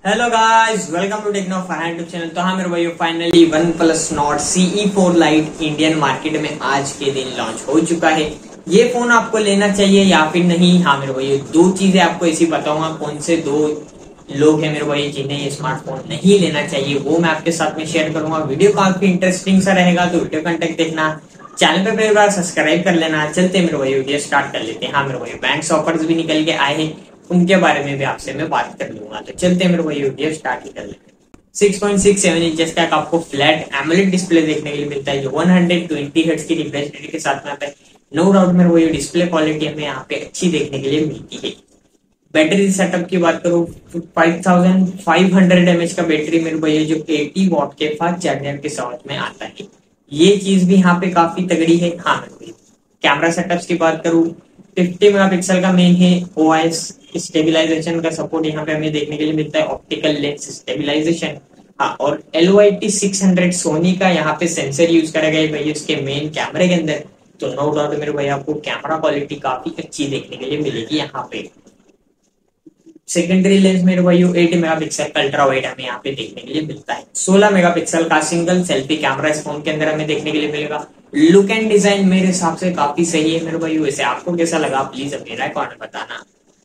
Hello guys, welcome to techno Farhan YouTube channel. तो हाँ मेरे भाई, finally OnePlus Nord CE4 lite Indian market में आज के दिन लॉन्च हो चुका है। ये फोन आपको लेना चाहिए या फिर नहीं? हाँ मेरे भाई, दो चीजें आपको ऐसी बताऊंगा, कौन से दो लोग हैं मेरे भाई जिन्हें ये स्मार्टफोन नहीं लेना चाहिए, वो मैं आपके साथ में शेयर करूंगा। वीडियो काफी इंटरेस्टिंग सा रहेगा, तो वीडियो कंटेंट देखना, चैनल पे पहली बार सब्सक्राइब कर लेना। चलते मेरे भाई वीडियो स्टार्ट कर लेते हैं। हाँ मेरे भाई, बैंक ऑफर्स भी निकल के आए हैं, उनके बारे में भी आपसे मैं बात कर लूंगा। तो चलते मेरे भाई वीडियो स्टार्ट ही कर लेते हैं। 6.67 इंचेस का आपको फ्लैट एमोलेड डिस्प्ले देखने के लिए मिलता है, जो 120 हर्ट्ज की रिफ्रेश रेट के साथ में आता है। नो डाउट मेरे भाई, डिस्प्ले क्वालिटी हमें यहाँ पे अच्छी देखने के लिए मिलती है। बैटरी सेटअप की बात करूँ, 5500 mAh का बैटरी मेरे भाई, जो 80 वॉट के फास्ट चार्जर के साथ में आता है। ये चीज भी यहाँ पे काफी तगड़ी है। हाँ मेरे भाई, कैमरा सेटअप्स की बात करूँ, 50 मेगापिक्सल का मेन है। OIS स्टेबिलाईजेशन का सपोर्ट यहाँ पे हमें देखने के लिए मिलता है, ऑप्टिकल लेंस स्टेबिलाईजेशन। हाँ, और LYT 600 सोनी का यहाँ पे सेंसर यूज करा गया है भाई उसके मेन कैमरे के अंदर। तो नो डाउट मेरे भाई, आपको कैमरा क्वालिटी काफी अच्छी देखने के लिए मिलेगी यहाँ पे। सेकेंडरी लेंस मेरे भाई 80 मेगापिक्सल का अल्ट्रा वाइड हमें यहाँ पे देखने के लिए मिलता है। 16 मेगापिक्सल का सिंगल सेल्फी कैमरा इस फोन के अंदर हमें देखने के लिए मिलेगा। लुक एंड डिजाइन मेरे हिसाब से काफी सही है मेरे भाई। वैसे आपको कैसा लगा, प्लीज मेरा कमेंट बताना।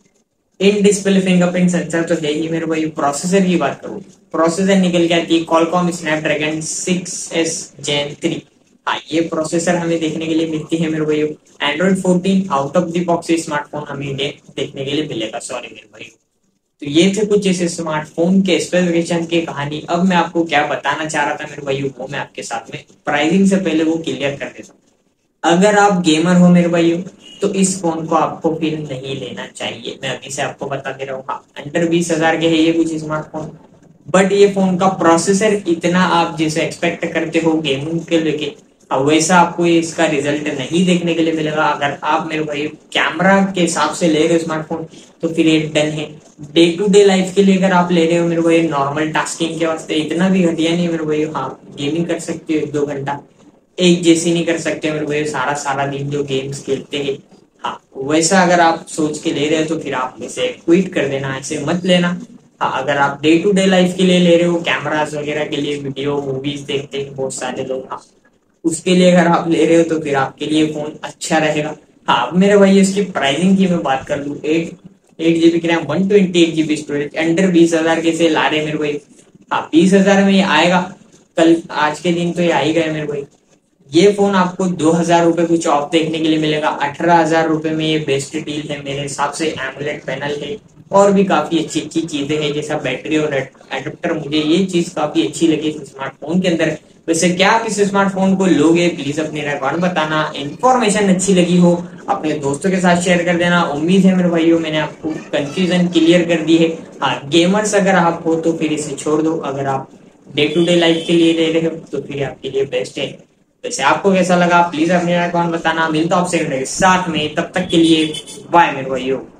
इन डिस्प्ले फिंगरप्रिंट सेंसर तो है ही मेरे भाई। प्रोसेसर की बात करूँ, प्रोसेसर निकल के आती है क्वालकॉम स्नैपड्रैगन 6S Gen 3। हाँ, ये प्रोसेसर हमें देखने के लिए मिलती है मेरे भाई। Android 14 out of the box smartphone हमें देखने के लिए मिलेगा। सॉरी मेरे भाई। तो ये थे कुछ ऐसे स्मार्टफोन के स्पेसिफिकेशन की कहानी। अब मैं आपको क्या बताना चाह रहा था मेरे भाई, वो मैं आपके साथ में प्राइसिंग से पहले वो क्लियर कर देता हूँ। अगर आप गेमर हो मेरे भाई, तो इस फोन को आपको फिर नहीं लेना चाहिए। मैं अभी से आपको बता दे रहा हूँ। हाँ, अंडर 20,000 के है ये कुछ स्मार्टफोन, बट ये फोन का प्रोसेसर इतना आप जैसे एक्सपेक्ट करते हो गेमिंग के लेके, अब वैसा आपको इसका रिजल्ट नहीं देखने के लिए मिलेगा। अगर आप मेरे भाई कैमरा के हिसाब से ले रहे हो स्मार्टफोन, तो फिर ये डन है। डे टू डे लाइफ के लिए अगर आप ले रहे हो मेरे भाई, नॉर्मल टास्किंग के वास्ते इतना भी घटिया नहीं मेरे भाई। हाँ, गेमिंग कर सकते हो 1-2 घंटा, एक जैसी नहीं कर सकते मेरे भाई सारा सारा दिन जो गेम्स खेलते हैं। हाँ, वैसा अगर आप सोच के ले रहे हो तो फिर आप इसे क्विट कर देना, ऐसे मत लेना। हाँ, अगर आप डे टू डे लाइफ के लिए ले रहे हो, कैमरास वगैरह के लिए, वीडियो मूवीज देखते हैं बहुत सारे लोग, हाँ उसके लिए अगर आप ले रहे हो तो फिर आपके लिए फोन अच्छा रहेगा। हाँ, अब मेरे भाई इसकी प्राइसिंग की मैं बात कर लूँ, 8 GB की रैम, 128 GB स्टोरेज, अंडर 20,000 के से ला रहे मेरे भाई। हाँ, 20,000 में ये आएगा, कल आज के दिन तो ये आ ही गए मेरे भाई। ये फोन आपको 2,000 रुपए कुछ ऑफ देखने के लिए मिलेगा। 18,000 रुपए में ये बेस्ट डील है मेरे हिसाब से। एमोलेड पैनल है और भी काफी अच्छी अच्छी चीजें हैं, जैसा बैटरी और एडेप्टर। मुझे ये चीज काफी अच्छी लगी इस स्मार्टफोन के अंदर। वैसे क्या आप इस स्मार्टफोन को लोगे, प्लीज अपनी राय बताना। इन्फॉर्मेशन अच्छी लगी हो अपने दोस्तों के साथ शेयर कर देना। उम्मीद है मेरे भाइयों मैंने आपको कंफ्यूजन क्लियर कर दी है। हाँ, गेमर्स अगर आप हो तो फिर इसे छोड़ दो। अगर आप डे टू डे लाइफ के लिए ले रहे हो तो फिर आपके लिए बेस्ट है। वैसे आपको कैसा लगा, प्लीज अपने राय बताना। मिलता हूं आपसे साथ में, तब तक के लिए बाय मेरे भाइयों।